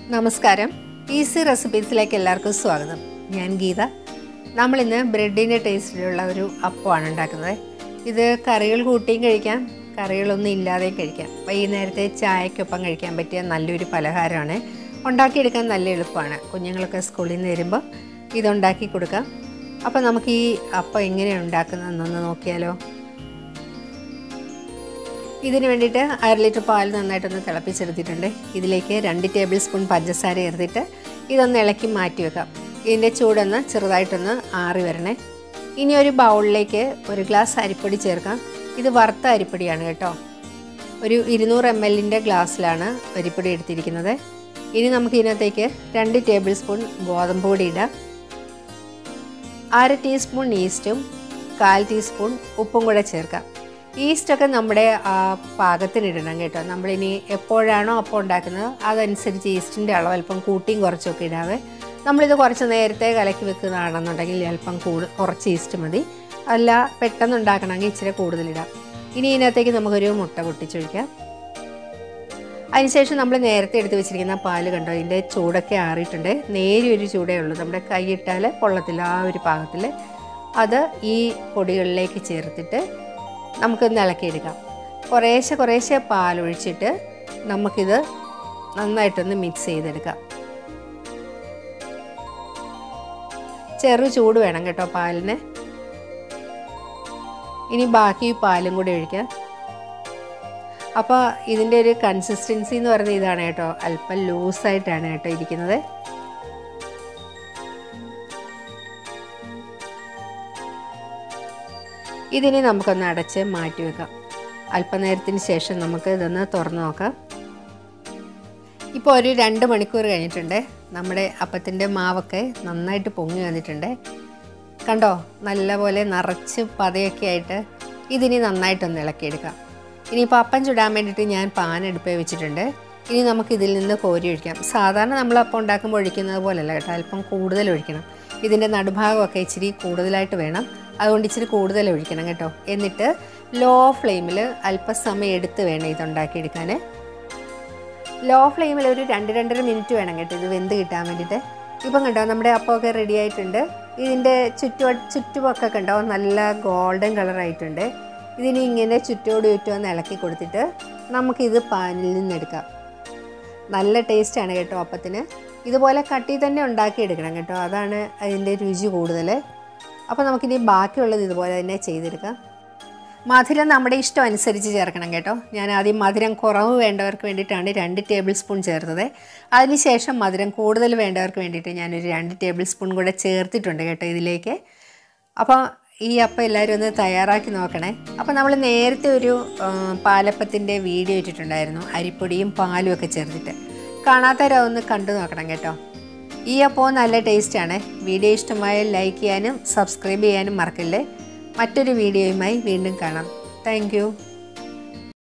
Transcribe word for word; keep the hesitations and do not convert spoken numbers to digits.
നമസ്കാരം. ഈസി റെസിപ്പീസിലേക്ക് എല്ലാവർക്കും സ്വാഗതം. ഞാൻ ഗീത. നമ്മളിന്ന് ബ്രെഡിൻ്റെ ടേസ്റ്റിലുള്ള ഒരു അപ്പമാണ് ഉണ്ടാക്കുന്നത്. ഇത് കറികൾ കൂട്ടിയും കഴിക്കാം, കറികളൊന്നും ഇല്ലാതെയും കഴിക്കാം. വൈകുന്നേരത്തെ ചായക്കൊപ്പം കഴിക്കാൻ പറ്റിയ നല്ലൊരു പലഹാരമാണ്. ഉണ്ടാക്കിയെടുക്കാൻ നല്ല എളുപ്പമാണ്. കുഞ്ഞുങ്ങളൊക്കെ സ്കൂളിൽ നിന്ന് വരുമ്പോൾ ഇതുണ്ടാക്കി കൊടുക്കാം. അപ്പോൾ നമുക്ക് ഈ അപ്പം എങ്ങനെയാണ് ഉണ്ടാക്കുന്നതെന്നൊന്ന് നോക്കിയാലോ. ഇതിന് വേണ്ടിയിട്ട് അര ലിറ്റർ പാൽ നന്നായിട്ടൊന്ന് തിളപ്പിച്ചെടുത്തിട്ടുണ്ട്. ഇതിലേക്ക് രണ്ട് ടേബിൾ സ്പൂൺ പഞ്ചസാര ചേർത്തിട്ട് ഇതൊന്ന് ഇളക്കി മാറ്റി വെക്കാം. ഇതിൻ്റെ ചൂടൊന്ന് ചെറുതായിട്ടൊന്ന് ആറി വരണേ. ഇനി ഒരു ബൗളിലേക്ക് ഒരു ഗ്ലാസ് അരിപ്പൊടി ചേർക്കാം. ഇത് വറുത്ത അരിപ്പൊടിയാണ് കേട്ടോ. ഒരു ഇരുന്നൂറ് എം എല്ലിൻ്റെ ഗ്ലാസ്സിലാണ് അരിപ്പൊടി എടുത്തിരിക്കുന്നത്. ഇനി നമുക്ക് ഇതിനകത്തേക്ക് രണ്ട് ടേബിൾ സ്പൂൺ ഗോതമ്പ് പൊടി ഇടാം. അര ടീസ്പൂൺ ഈസ്റ്റും കാൽ ടീസ്പൂൺ ഉപ്പും കൂടെ ചേർക്കാം. ഈസ്റ്റൊക്കെ നമ്മുടെ പാകത്തിനിടണം കേട്ടോ. നമ്മളിനി എപ്പോഴാണോ അപ്പം ഉണ്ടാക്കുന്നത് അതനുസരിച്ച് ഈസ്റ്റിൻ്റെ അളവ് അല്പം കൂട്ടിയും കുറച്ചൊക്കെ ഇടാവേ. നമ്മളിത് കുറച്ച് നേരത്തെ കലക്കി വെക്കുന്നതാണെന്നുണ്ടെങ്കിൽ അല്പം കൂടു കുറച്ച് ഈസ്റ്റ് മതി. അല്ല പെട്ടെന്ന് ഉണ്ടാക്കണമെങ്കിൽ ഇച്ചിരി കൂടുതലിടാം. ഇനി ഇതിനകത്തേക്ക് നമുക്കൊരു മുട്ട പൊട്ടിച്ചൊഴിക്കാം. അതിനുശേഷം നമ്മൾ നേരത്തെ എടുത്ത് വെച്ചിരിക്കുന്ന പാല് കണ്ടോ, ഇതിൻ്റെ ചൂടൊക്കെ ആറിയിട്ടുണ്ട്. നേരിയൊരു ചൂടേ ഉള്ളൂ, നമ്മുടെ കൈയിട്ടാൽ പൊള്ളത്തില്ല, ആ ഒരു പാകത്തിൽ. അത് ഈ പൊടികളിലേക്ക് ചേർത്തിട്ട് നമുക്കൊന്ന് ഇളക്കിയെടുക്കാം. കുറേശ്ശെ കുറേശ്ശെ പാലൊഴിച്ചിട്ട് നമുക്കിത് നന്നായിട്ടൊന്ന് മിക്സ് ചെയ്തെടുക്കാം. ചെറു ചൂട് വേണം കേട്ടോ പാലിന്. ഇനി ബാക്കി പാലും കൂടി ഒഴിക്കാം. അപ്പോൾ ഇതിൻ്റെ ഒരു കൺസിസ്റ്റൻസി എന്ന് പറയുന്നത് ഇതാണ് കേട്ടോ. അല്പം ലൂസായിട്ടാണ് കേട്ടോ ഇരിക്കുന്നത്. ഇതിനെ നമുക്കൊന്ന് അടച്ച് മാറ്റി വെക്കാം. അല്പനേരത്തിന് ശേഷം നമുക്ക് ഇതൊന്ന് തുറന്ന് നോക്കാം. ഇപ്പോൾ ഒരു രണ്ട് മണിക്കൂർ കഴിഞ്ഞിട്ടുണ്ട്. നമ്മുടെ അപ്പത്തിൻ്റെ മാവൊക്കെ നന്നായിട്ട് പൊങ്ങി വന്നിട്ടുണ്ട് കണ്ടോ. നല്ലപോലെ നിറച്ച് പതയൊക്കെ ആയിട്ട് ഇതിനി നന്നായിട്ടൊന്ന് ഇളക്കിയെടുക്കാം. ഇനിയിപ്പോൾ അപ്പം ചുടാൻ വേണ്ടിയിട്ട് ഞാൻ പാൻ അടുപ്പേ വെച്ചിട്ടുണ്ട്. ഇനി നമുക്കിതിൽ നിന്ന് കോരി ഒഴിക്കാം. സാധാരണ നമ്മൾ അപ്പം ഉണ്ടാക്കുമ്പോൾ ഒഴിക്കുന്നത് പോലെയല്ല കേട്ടോ, അല്പം കൂടുതൽ ഒഴിക്കണം. ഇതിൻ്റെ നടുഭാഗമൊക്കെ ഇച്ചിരി കൂടുതലായിട്ട് വേണം, അതുകൊണ്ട് ഇച്ചിരി കൂടുതൽ ഒഴിക്കണം കേട്ടോ. എന്നിട്ട് ലോ ഫ്ലെയിമിൽ അല്പസമയം എടുത്ത് വേണം ഇതുണ്ടാക്കിയെടുക്കാൻ. ലോ ഫ്ലെയിമിൽ ഒരു രണ്ട് രണ്ടര മിനിറ്റ് വേണം കേട്ടോ ഇത് വെന്ത് കിട്ടാൻ വേണ്ടിയിട്ട്. ഇപ്പം കണ്ടോ നമ്മുടെ അപ്പമൊക്കെ റെഡി ആയിട്ടുണ്ട്. ഇതിൻ്റെ ചുറ്റു ചുറ്റുമൊക്കെ കണ്ടോ നല്ല ഗോൾഡൻ കളറായിട്ടുണ്ട്. ഇതിന് ഇങ്ങനെ ചുറ്റോട് ചുറ്റുമൊന്ന് ഇളക്കി കൊടുത്തിട്ട് നമുക്കിത് പാനിൽ നിന്നെടുക്കാം. നല്ല ടേസ്റ്റാണ് കേട്ടോ അപ്പത്തിന്. ഇതുപോലെ കട്ടി തന്നെ ഉണ്ടാക്കിയെടുക്കണം കേട്ടോ, അതാണ് അതിൻ്റെ രുചി കൂടുതൽ. അപ്പോൾ നമുക്കിനി ബാക്കിയുള്ളത് ഇതുപോലെ തന്നെ ചെയ്തെടുക്കാം. മധുരം നമ്മുടെ ഇഷ്ടം അനുസരിച്ച് ചേർക്കണം കേട്ടോ. ഞാൻ ആദ്യം മധുരം കുറവ് വേണ്ടവർക്ക് വേണ്ടിയിട്ടാണ് രണ്ട് ടേബിൾ സ്പൂൺ ചേർത്തത്. അതിനുശേഷം മധുരം കൂടുതൽ വേണ്ടവർക്ക് വേണ്ടിയിട്ട് ഞാനൊരു രണ്ട് ടേബിൾ സ്പൂൺ കൂടെ ചേർത്തിട്ടുണ്ട് കേട്ടോ ഇതിലേക്ക്. അപ്പോൾ ഈ അപ്പം എല്ലാവരും ഒന്ന് തയ്യാറാക്കി നോക്കണേ. അപ്പോൾ നമ്മൾ നേരത്തെ ഒരു പാലപ്പത്തിൻ്റെ വീഡിയോ ഇട്ടിട്ടുണ്ടായിരുന്നു, അരിപ്പൊടിയും പാലും ഒക്കെ ചേർത്തിട്ട്. കാണാത്തവരൊന്ന് കണ്ടു നോക്കണം കേട്ടോ. ഈ അപ്പോൾ നല്ല ടേസ്റ്റാണ്. വീഡിയോ ഇഷ്ടമായ ലൈക്ക് ചെയ്യാനും സബ്സ്ക്രൈബ് ചെയ്യാനും മറക്കല്ലേ. മറ്റൊരു വീഡിയോയുമായി വീണ്ടും കാണാം. Thank U.